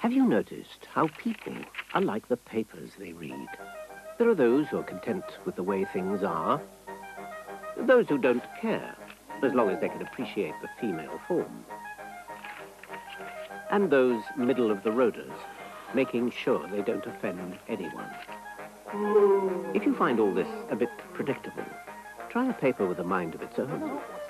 Have you noticed how people are like the papers they read? There are those who are content with the way things are, those who don't care, as long as they can appreciate the female form, and those middle-of-the-roaders, making sure they don't offend anyone. If you find all this a bit predictable, try a paper with a mind of its own.